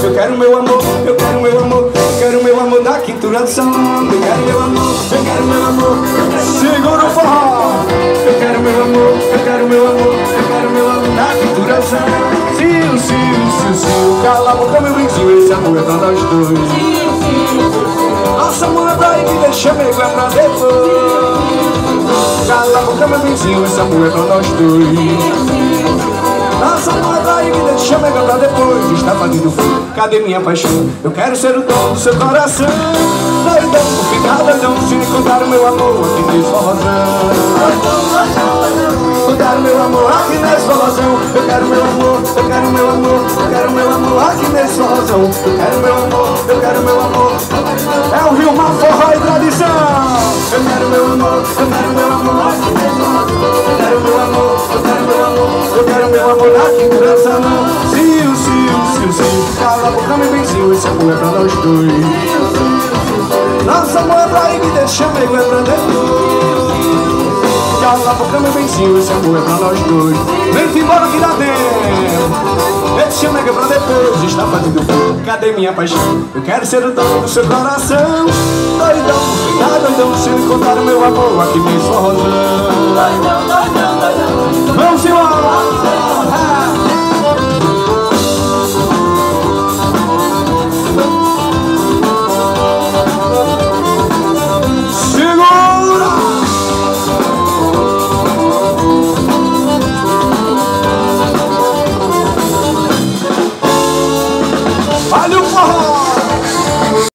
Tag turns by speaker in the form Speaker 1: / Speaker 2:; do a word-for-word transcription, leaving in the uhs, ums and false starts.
Speaker 1: Eu quero meu amor, eu quero meu amor, eu quero meu amor da quintura do salão. Eu quero meu amor, eu quero meu amor, segura o forró. Eu quero meu amor, eu quero meu amor, eu quero meu amor da quintura do salão. Sil, sil, sil, sil, cala a boca meu brinquinho, esse amor é pra nós dois. Nossa, amor é pra ir, me deixa meio é pra depois. Cala a boca meu brinquinho, esse amor é pra nós dois. Nossa, amor é pra ir, me deixa meio é pra depois. Está fazendo frio, cadê minha paixão? Eu quero ser o dono do seu coração. Doidão, vou ficar doidão se me contar o meu amor aqui nesse forrozão. Contar o meu amor aqui nesse forrozão. Eu quero meu amor, eu quero meu amor, eu quero meu amor aqui nesse forrozão. Eu quero meu amor, eu quero meu amor. É o Rio Mar, forró e tradição. Eu quero meu amor, eu quero meu amor aqui nesse forrozão. Eu quero meu amor, eu quero meu amor, eu quero meu amor aqui nesse salão. Sil, sil, sil, sil, cala a boca meu benzinho, esse amor é pra nós dois. Nossa, amor é pra ir, me deixa meio é pra depois. Cala a boca meu benzinho, esse amor é pra nós dois. Vem-te embora que dá tempo. Deixa meio é pra depois. Está fazendo fogo, cadê minha paixão? Eu quero ser o dono do seu coração. Doidão, tá doidão se me contar o meu amor aqui nesse forrozão.